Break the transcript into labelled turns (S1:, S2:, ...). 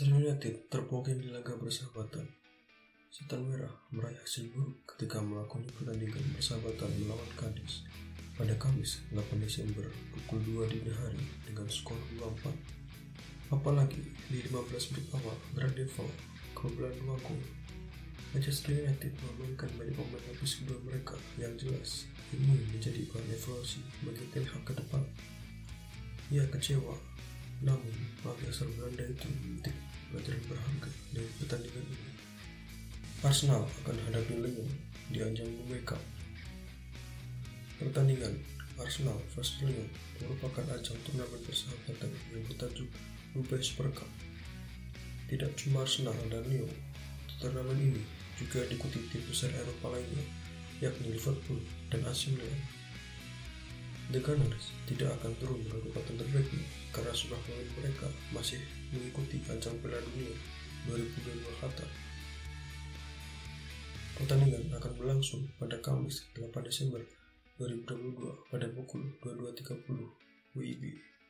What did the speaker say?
S1: Manchester United terpuruk di laga persahabatan. Setan Merah meraih hasil buruk ketika melakoni pertandingan persahabatan melawan Cadiz pada Kamis 8 Desember pukul 2 dini hari dengan skor 2-4. Apalagi di 15 menit awal Grandeva kebobolan 2 gol. Manchester United memainkan banyak pemain lapis kedua mereka yang jelas ini menjadi bahan evaluasi bagi Ten Hag ke depan. Ia kecewa, namun bagi asal Belanda itu memetik pelajaran berharga dari pertandingan ini. Arsenal akan hadapi Lyon di ajang UEFA Cup. Pertandingan Arsenal vs Lyon merupakan ajang turnamen persahabatan yang bertajuk UEFA Super Cup. Tidak cuma Arsenal dan Lyon, turnamen ini juga diikuti tim besar Eropa lainnya, yakni Liverpool dan AC Milan. The Gunners tidak akan turun dari kekuatan terbaiknya karena sudah pemain mereka masih mengikuti ajang Piala Dunia 2022 Qatar. Pertandingan akan berlangsung pada Kamis 8 Desember 2022 pada pukul 22.30 WIB.